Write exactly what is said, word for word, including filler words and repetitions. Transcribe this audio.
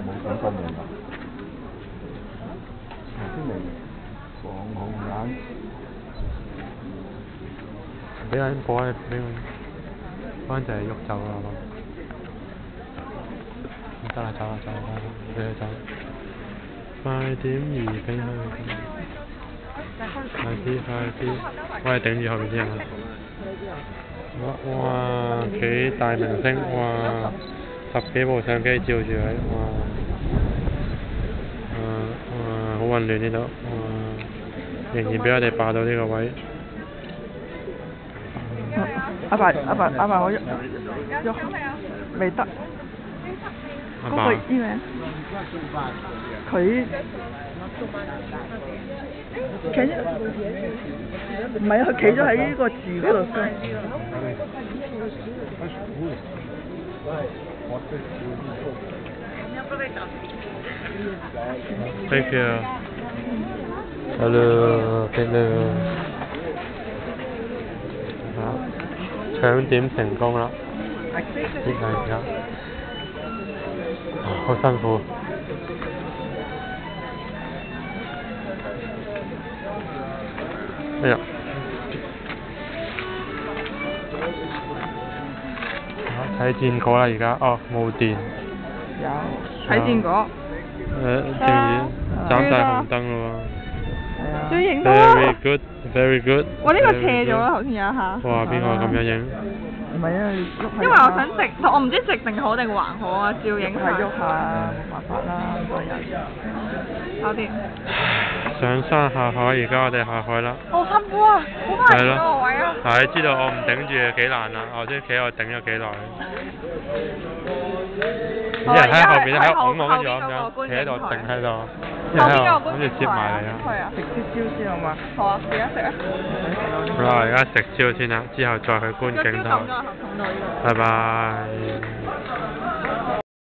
冇講真嘢㗎。頭先嚟黃紅眼。 俾人播啊！俾佢，嗰陣就係喐走啦嘛。唔得啦，走啦走啦走啦，俾佢走。快點移俾佢。快啲快啲！我係頂住後面啲人啊！哇哇，幾大明星哇！十幾部相機照住佢哇！哇哇，好混亂呢度哇！仍然俾我哋霸到呢個位。 阿爸阿爸阿爸，我喐喐未得。 阿爸。 嗰個醫名。佢。企唔係啊！佢企咗喺呢個字嗰度先。 Thank you. Hello, hello. 搶點成功啦！呢個而家好辛苦。哎呀！睇戰果啦而家，哦冇電。 有。睇戰果。 誒，知唔知？斬晒紅燈咯喎。 最影到 Very good, very good。 我呢個斜咗啦，頭先有一下。 哇！邊個咁樣影？ 唔係啊，因為我想直，我唔知直定好定橫好啊，照影下。喐下，冇辦法啦，咁多人。搞掂。 上山下海，而家我哋下海啦。 好辛苦啊！好難呢個位啊！ 係，知道我唔頂住幾難啦，我先企我頂咗幾耐。啲人喺後邊喺度拱我，跟住我咁樣企喺度定喺度，然後諗住接埋嚟啊！ 食啲蕉先好嘛？好啊，而家食啊！ 好啦，而家食蕉先啦，之後再去觀景台。拜拜。